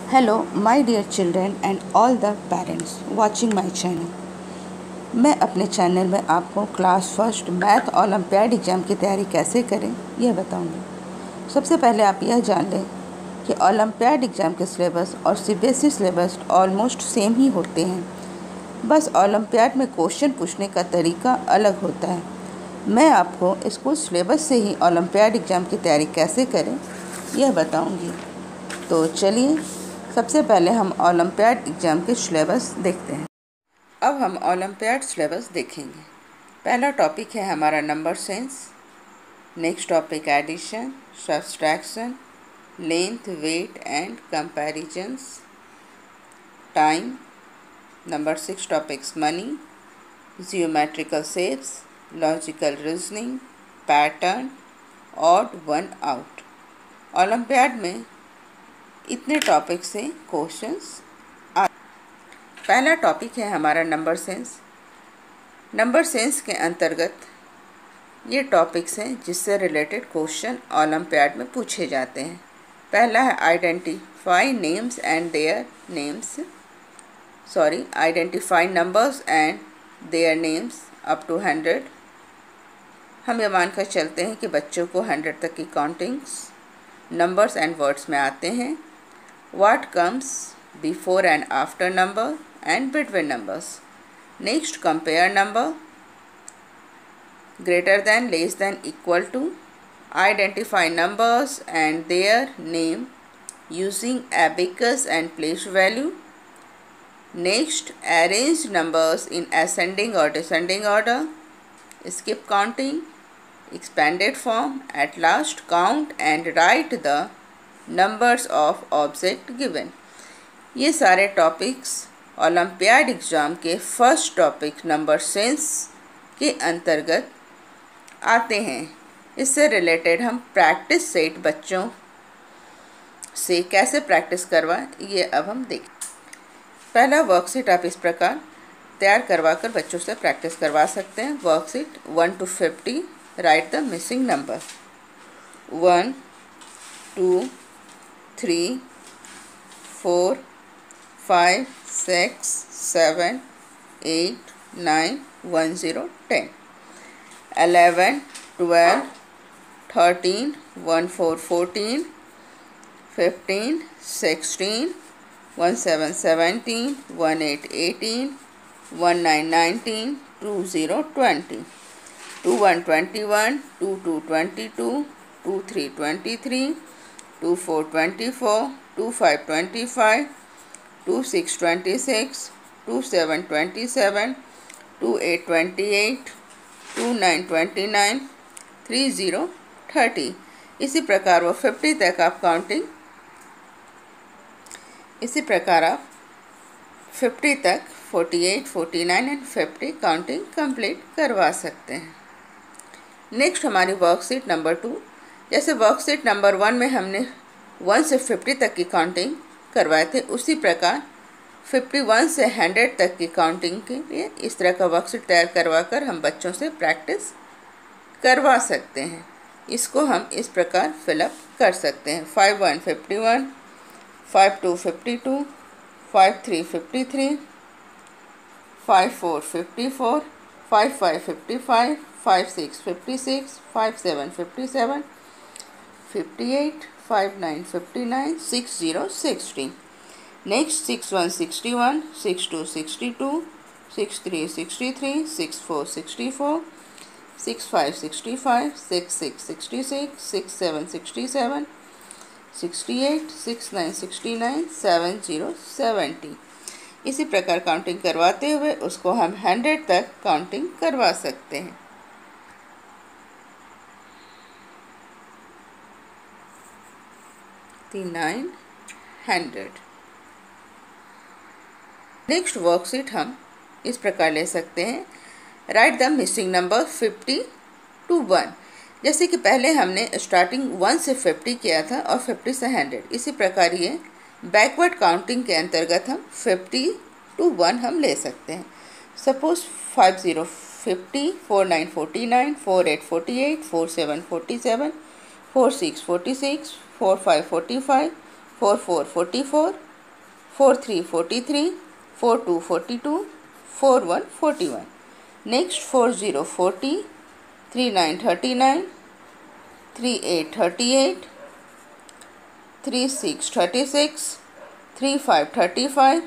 Hello, my dear children and all the parents watching my channel. मैं अपने channel में आपको class first math olympiad exam की तैयारी कैसे करें यह बताऊंगी। सबसे पहले आप यह जान लें कि ओलंपियाड एग्ज़ाम के सिलेबस और सीबीएसई सिलेबस ऑलमोस्ट सेम ही होते हैं, बस ओलंपियाड में क्वेश्चन पूछने का तरीका अलग होता है। मैं आपको स्कूल सिलेबस से ही ओलंपियाड एग्ज़ाम की तैयारी कैसे करें यह बताऊंगी। तो चलिए सबसे पहले हम ओलंपियाड एग्ज़ाम के सिलेबस देखते हैं। अब हम ओलंपियाड सिलेबस देखेंगे। पहला टॉपिक है हमारा number sense, next topic addition, subtraction, length, weight and comparisons, time. Number 6 topics money, geometrical shapes, logical reasoning, pattern, odd one out. Olympiad में इतने टॉपिक से क्वेश्चंस आ। पहला टॉपिक है हमारा नंबर सेंस। नंबर सेंस के अंतर्गत ये टॉपिक्स हैं जिससे रिलेटेड क्वेश्चन ओलंपियाड में पूछे जाते हैं। पहला है identify names and their names, identify numbers and their names up to 100। हम ये मानकर चलते हैं कि बच्चों को 100 तक की काउंटिंग्स नंबर्स एंड वर्ड्स में आते हैं। What comes before and after number and between numbers. Next, compare number, greater than, less than, equal to. Identify numbers and their name using abacus and place value. Next, arrange numbers in ascending or descending order. Skip counting, expanded form. At last, count and write the numbers of object given. ये सारे topics olympiad exam के first topic number sense के अंतर्गत आते हैं। इससे related हम practice set बच्चों से कैसे प्रैक्टिस करवाएं ये अब हम देखें। पहला वर्कशीट आप इस प्रकार तैयार करवा कर बच्चों से प्रैक्टिस करवा सकते हैं। Worksheet 1 to 50, write the missing number 1 2 3 4 5 6 7 8 9 1 0 10 11 12 13 1 4 14 15 16 1 7 17 1 8 18 1 9 19 2 0 20 2 1 21 2 2 22 2 3 23 2 4 24 2 5 25 2 6 26 2 7 27 2 8 28 2 9 29 3 0 30। इसी प्रकार वो 50 तक आप काउंटिंग, इसी प्रकार आप 50 तक 48 49 एंड 50 काउंटिंग कंप्लीट करवा सकते हैं। नेक्स्ट हमारी वर्कशीट नंबर 2। जैसे वर्कशीट नंबर 1 में हमने 1 से 50 तक की काउंटिंग करवाए थे, उसी प्रकार 51 से 100 तक की काउंटिंग के लिए इस तरह का वर्कशीट तैयार करवा कर हम बच्चों से प्रैक्टिस करवा सकते हैं। इसको हम इस प्रकार फिलअप कर सकते हैं। 51 51, 52 52, 53 53, 54 54, 55 55, 56 56, 57 57, 58 59 59, 60 60। Next 61 61, 62 62, 63 63, 64 64, 65 65, 66 66, 67 67, 68 69 69, 70 70। इसी प्रकार काउंटिंग करवाते हुए उसको हम 100 तक काउंटिंग करवा सकते हैं। The 900। नेक्स्ट वर्कशीट हम इस प्रकार ले सकते हैं। Write the missing number 50 to 1। जैसे कि पहले हमने स्टार्टिंग 1 से 50 किया था और 50 से 100, इसी प्रकार ये बैकवर्ड काउंटिंग के अंतर्गत हम 50 to 1 हम ले सकते हैं। सपोज 50 50, 49 49, 48 48, 47 47, 46 46, 45 45, 44 44, 4 3 43, 4 2 42, 4 1 41. Next 4 0 40, 3 9 39, 3 8 38, 3 6 36, 3 5 35,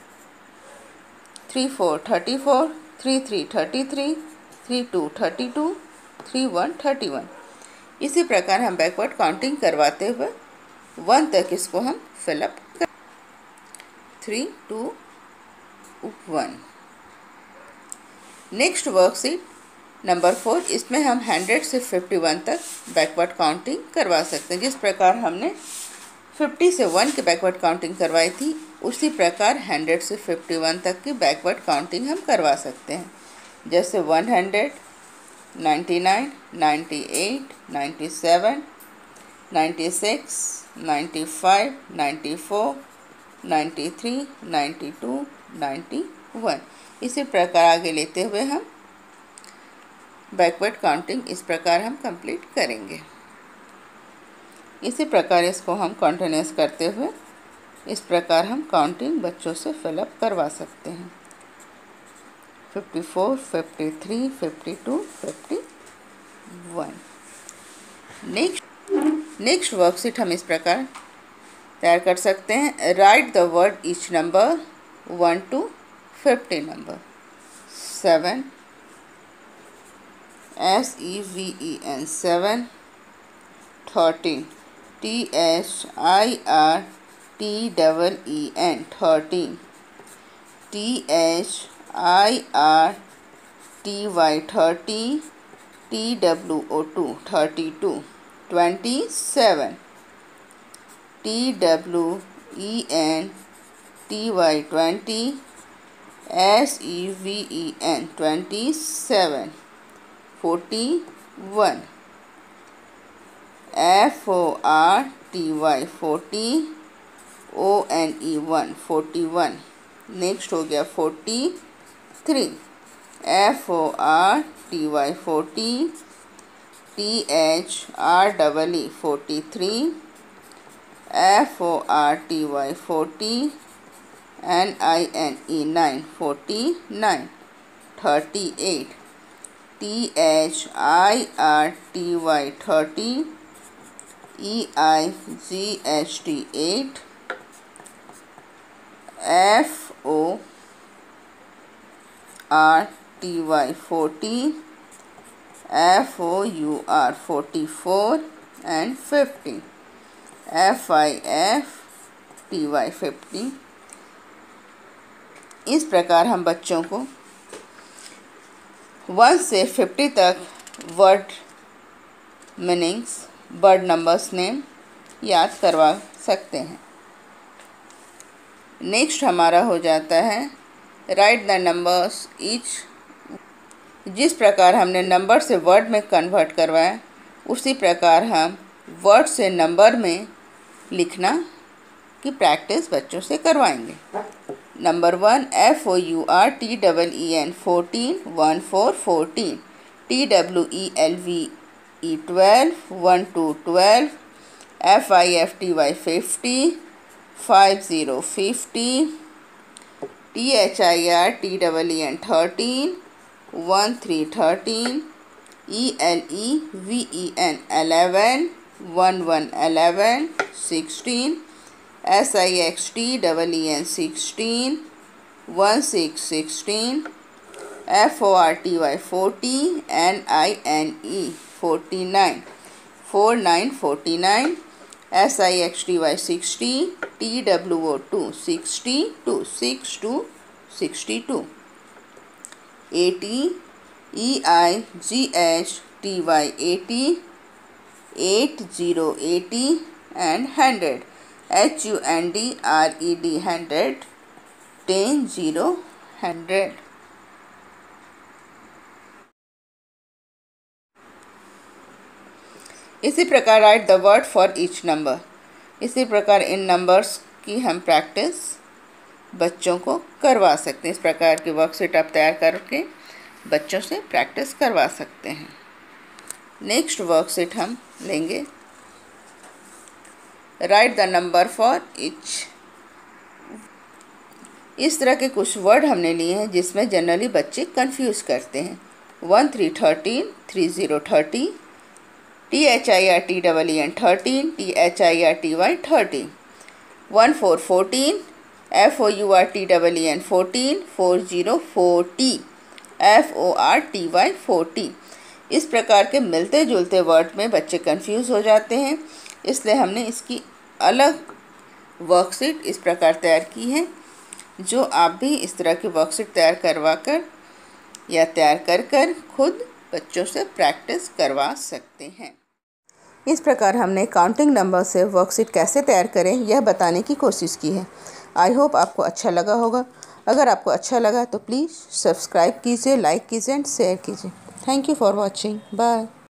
3 4 34, 3 3 33, 3 2 32, 3 1 31. इसी प्रकार हम बैकवर्ड काउंटिंग करवाते हुए 1 तक इसको हम फिलअप कर 3 2 1. नेक्स्ट वर्कशीट नंबर 4, इसमें हम 100 से 51 तक बैकवर्ड काउंटिंग करवा सकते हैं। जिस प्रकार हमने 50 से 1 की बैकवर्ड काउंटिंग करवाई थी, उसी प्रकार 100 से 51 तक की बैकवर्ड काउंटिंग हम करवा सकते हैं। जैसे 100, 99, 98, 97, 96, 95, 94, 93, 92, 91. इसी प्रकार आगे लेते हुए हम बैकवर्ड काउंटिंग इस प्रकार हम कंप्लीट करेंगे। इसी प्रकार इसको हम कंटिन्यूस करते हुए इस प्रकार हम काउंटिंग बच्चों से फिलअप करवा सकते हैं। 54, 53, 52, 51. नेक्स्ट वर्कशीट हम इस प्रकार तैयार कर सकते हैं। Write the word each number 1 to 50 number. 7, SEVEN 7. 13, THIRTEEN 13, THIRTY 30, TWO2 32. 27, TWENTY 20, SEVEN 27. 41, FORTY 40, ONE 41. Next हो गया 43, FORTY 40, THREE 43, FORTY 40, NINE 9 49. 38, THIRTY 30, EIGHT 8, FORTY 40, FOUR 44 and 50. FIFTY 50. इस प्रकार हम बच्चों को 1 से 50 तक word meanings, word numbers name याद करवा सकते हैं। नेक्स्ट हमारा हो जाता है राइट द नंबर्स ईच। जिस प्रकार हमने नंबर से वर्ड में कन्वर्ट करवाया, उसी प्रकार हम वर्ड से नंबर में लिखना की प्रैक्टिस बच्चों से करवाएंगे। Number 1, FOURTEEN 14 14 14, TWELVE 12 12 12, FIFTY 50 50 50, THIRTEEN 13 13 13, ELEVEN 11 11 11 16, SIXTEEN 16 16 16, FORTY 40, NINE 49 49 49, SIXTY 60, TWO2 62 62 62, 80, EIGHTY 80 80 80 and 100, HUNDRED 100 10 0 100. इसी प्रकार write the word for each number. इसी प्रकार इन नंबर्स की हम प्रैक्टिस बच्चों को करवा सकते हैं। इस प्रकार की वर्कशीट आप तैयार करके बच्चों से प्रैक्टिस करवा सकते हैं। नेक्स्ट वर्कशीट हम लेंगे write the number for each इस तरह के कुछ वर्ड हमने लिए हैं जिसमें जनरली बच्चे कंफ्यूज करते हैं। 1 3 13, 3 0 30, THIRTEEN 13, THIRTY 30, 1 4 14, FOURTEEN 14, 40 40, FORTY 40। इस प्रकार के मिलते जुलते वर्ड में बच्चे कंफ्यूज हो जाते हैं, इसलिए हमने इसकी अलग वर्कशीट इस प्रकार तैयार की है, जो आप भी इस तरह की वर्कशीट तैयार करवा कर या तैयार कर कर खुद बच्चों से प्रैक्टिस करवा सकते हैं। इस प्रकार हमने काउंटिंग नंबर से वर्कशीट कैसे तैयार करें यह बताने की कोशिश की है। आई होप आपको अच्छा लगा होगा। अगर आपको अच्छा लगा तो प्लीज़ सब्सक्राइब कीजिए, लाइक कीजिए एंड शेयर कीजिए। Thank you for watching. Bye.